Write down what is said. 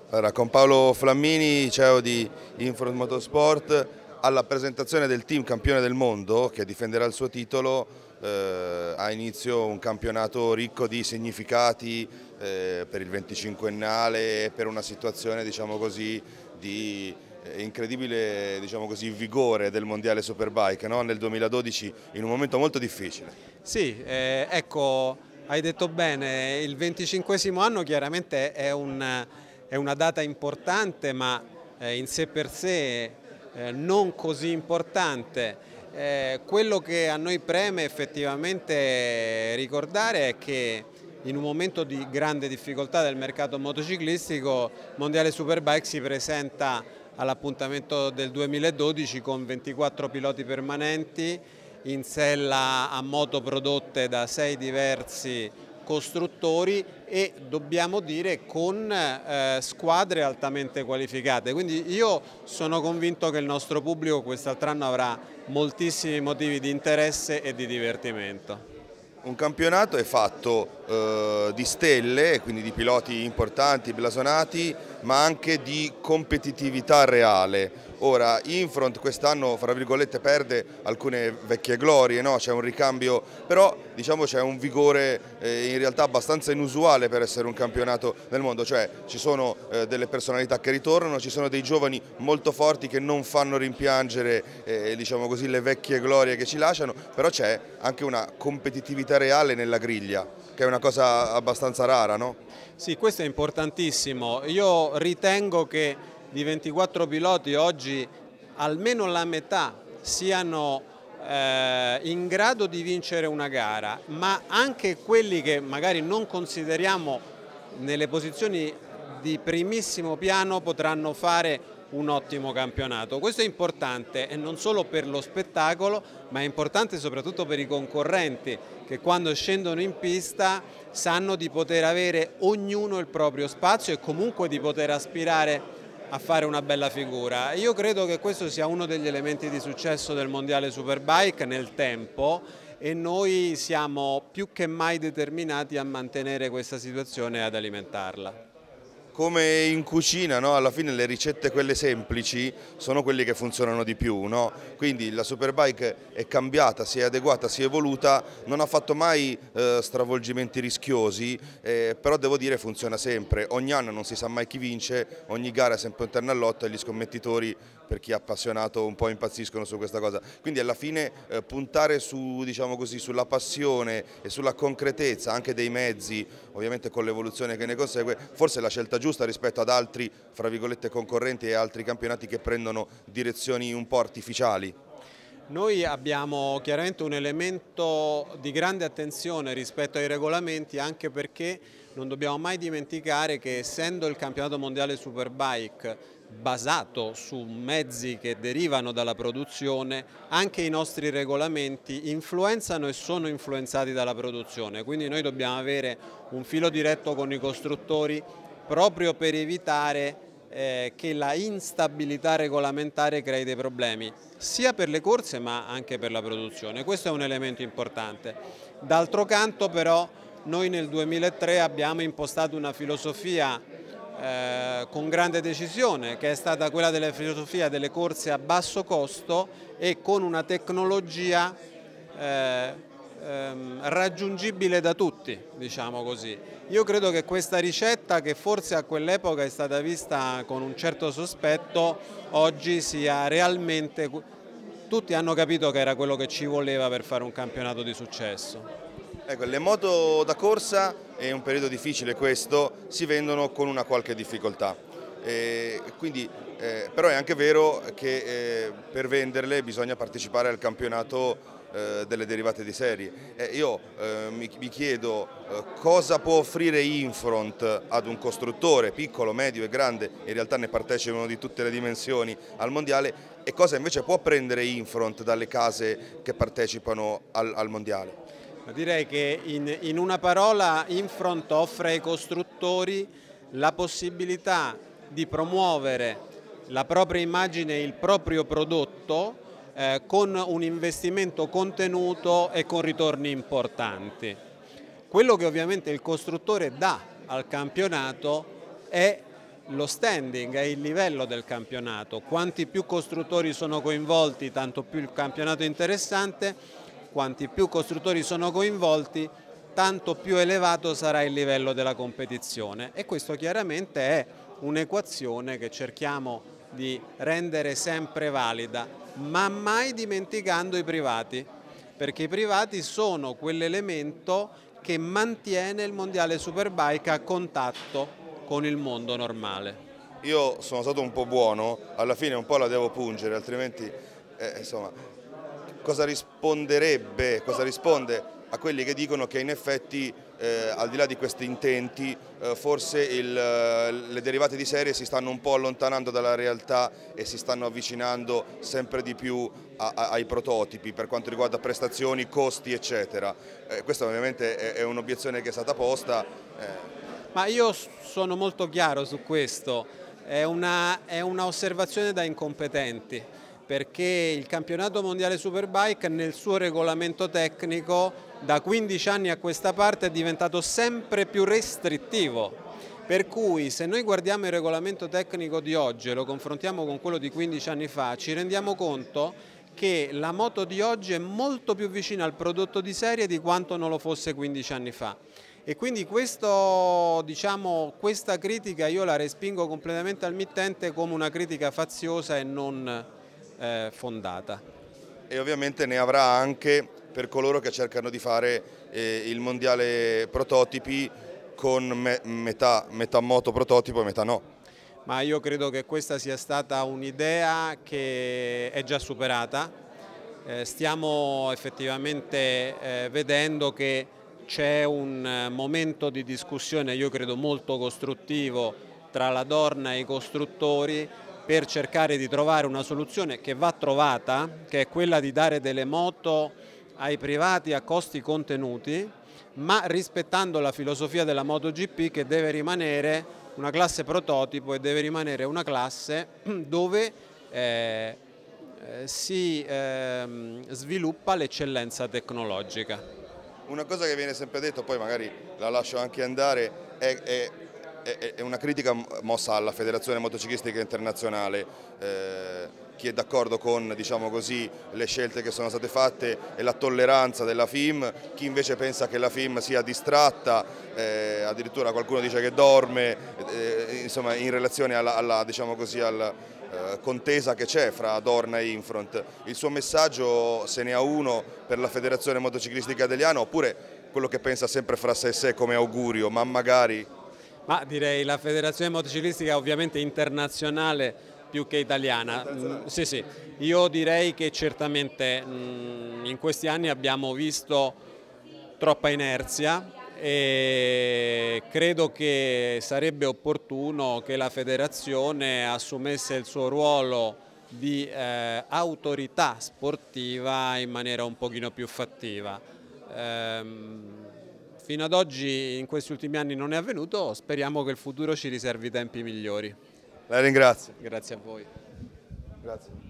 Allora, con Paolo Flammini, CEO di Infront Motorsport, alla presentazione del team campione del mondo che difenderà il suo titolo, ha inizio un campionato ricco di significati per il 25ennale e per una situazione, diciamo così, di incredibile, diciamo così, vigore del mondiale Superbike, no? Nel 2012, in un momento molto difficile. Sì, ecco, hai detto bene, il 25esimo anno chiaramente è una data importante, ma in sé per sé non così importante. Quello che a noi preme effettivamente ricordare è che in un momento di grande difficoltà del mercato motociclistico, Mondiale Superbike si presenta all'appuntamento del 2012 con 24 piloti permanenti in sella a moto prodotte da 6 diversi costruttori e dobbiamo dire con squadre altamente qualificate. Quindi io sono convinto che il nostro pubblico quest'altro anno avrà moltissimi motivi di interesse e di divertimento. Un campionato è fatto di stelle, quindi di piloti importanti, blasonati, ma anche di competitività reale. Ora, Infront quest'anno, fra virgolette, perde alcune vecchie glorie, no? C'è un ricambio, però diciamo c'è un vigore in realtà abbastanza inusuale per essere un campionato del mondo, cioè ci sono delle personalità che ritornano, ci sono dei giovani molto forti che non fanno rimpiangere diciamo così, le vecchie glorie che ci lasciano, però c'è anche una competitività reale nella griglia, che è una cosa abbastanza rara, no? Sì, questo è importantissimo. Io ritengo che di 24 piloti oggi almeno la metà siano in grado di vincere una gara, ma anche quelli che magari non consideriamo nelle posizioni di primissimo piano potranno fare un ottimo campionato. Questo è importante e non solo per lo spettacolo, ma è importante soprattutto per i concorrenti che quando scendono in pista sanno di poter avere ognuno il proprio spazio e comunque di poter aspirare a fare una bella figura. Io credo che questo sia uno degli elementi di successo del Mondiale Superbike nel tempo e noi siamo più che mai determinati a mantenere questa situazione e ad alimentarla. Come in cucina, no? Alla fine le ricette quelle semplici sono quelle che funzionano di più, no? Quindi la Superbike è cambiata, si è adeguata, si è evoluta, non ha fatto mai stravolgimenti rischiosi, però devo dire funziona sempre. Ogni anno non si sa mai chi vince, ogni gara è sempre un terno al lotto e gli scommettitori, per chi è appassionato, un po' impazziscono su questa cosa. Quindi alla fine puntare su, diciamo così, sulla passione e sulla concretezza anche dei mezzi, ovviamente con l'evoluzione che ne consegue, forse è la scelta giusta rispetto ad altri, fra virgolette, concorrenti e altri campionati che prendono direzioni un po' artificiali. Noi abbiamo chiaramente un elemento di grande attenzione rispetto ai regolamenti, anche perché non dobbiamo mai dimenticare che essendo il campionato mondiale Superbike basato su mezzi che derivano dalla produzione, anche i nostri regolamenti influenzano e sono influenzati dalla produzione, quindi noi dobbiamo avere un filo diretto con i costruttori proprio per evitare che la instabilità regolamentare crei dei problemi sia per le corse ma anche per la produzione. Questo è un elemento importante. D'altro canto però noi nel 2003 abbiamo impostato una filosofia con grande decisione che è stata quella della filosofia delle corse a basso costo e con una tecnologia raggiungibile da tutti, diciamo così. Io credo che questa ricetta, che forse a quell'epoca è stata vista con un certo sospetto, oggi sia realmente, tutti hanno capito che era quello che ci voleva per fare un campionato di successo. Ecco, le moto da corsa, è un periodo difficile questo, si vendono con una qualche difficoltà. Però è anche vero che per venderle bisogna partecipare al campionato delle derivate di serie. Io mi chiedo cosa può offrire Infront ad un costruttore piccolo, medio e grande, in realtà ne partecipano di tutte le dimensioni al mondiale, e cosa invece può prendere Infront dalle case che partecipano al mondiale. Direi che in una parola Infront offre ai costruttori la possibilità di promuovere la propria immagine e il proprio prodotto con un investimento contenuto e con ritorni importanti. Quello che ovviamente il costruttore dà al campionato è lo standing è il livello del campionato. Quanti più costruttori sono coinvolti, tanto più il campionato è interessante, quanti più costruttori sono coinvolti, tanto più elevato sarà il livello della competizione, e questo chiaramente è un'equazione che cerchiamo di rendere sempre valida, ma mai dimenticando i privati, perché i privati sono quell'elemento che mantiene il mondiale Superbike a contatto con il mondo normale. Io sono stato un po' buono, alla fine un po' la devo pungere, altrimenti insomma, cosa risponde a quelli che dicono che in effetti al di là di questi intenti forse le derivate di serie si stanno un po' allontanando dalla realtà e si stanno avvicinando sempre di più ai prototipi per quanto riguarda prestazioni, costi eccetera. Questa ovviamente è un'obiezione che è stata posta. Ma io sono molto chiaro su questo, è una osservazione da incompetenti, perché il campionato mondiale Superbike nel suo regolamento tecnico da 15 anni a questa parte è diventato sempre più restrittivo, per cui se noi guardiamo il regolamento tecnico di oggi e lo confrontiamo con quello di 15 anni fa, ci rendiamo conto che la moto di oggi è molto più vicina al prodotto di serie di quanto non lo fosse 15 anni fa. E quindi questa critica io la respingo completamente al mittente come una critica faziosa e non fondata. E ovviamente ne avrà anche per coloro che cercano di fare il mondiale prototipi con metà moto prototipo e metà no. Ma io credo che questa sia stata un'idea che è già superata. Stiamo effettivamente vedendo che c'è un momento di discussione, io credo molto costruttivo, tra la Dorna e i costruttori per cercare di trovare una soluzione che va trovata, che è quella di dare delle moto ai privati a costi contenuti, ma rispettando la filosofia della MotoGP, che deve rimanere una classe prototipo e deve rimanere una classe dove si sviluppa l'eccellenza tecnologica. Una cosa che viene sempre detto, poi magari la lascio anche andare, è una critica mossa alla Federazione Motociclistica Internazionale. Chi è d'accordo con, diciamo così, le scelte che sono state fatte e la tolleranza della FIM, chi invece pensa che la FIM sia distratta, addirittura qualcuno dice che dorme, insomma, in relazione alla diciamo così, contesa che c'è fra Dorna e Infront. Il suo messaggio, se ne ha uno per la Federazione Motociclistica Italiana, oppure quello che pensa sempre fra sé e sé come augurio, ma magari? Ma direi la Federazione Motociclistica ovviamente internazionale più che italiana. Sì. Io direi che certamente in questi anni abbiamo visto troppa inerzia e credo che sarebbe opportuno che la Federazione assumesse il suo ruolo di autorità sportiva in maniera un pochino più fattiva. Fino ad oggi, in questi ultimi anni, non è avvenuto, speriamo che il futuro ci riservi tempi migliori. La ringrazio. Grazie a voi. Grazie.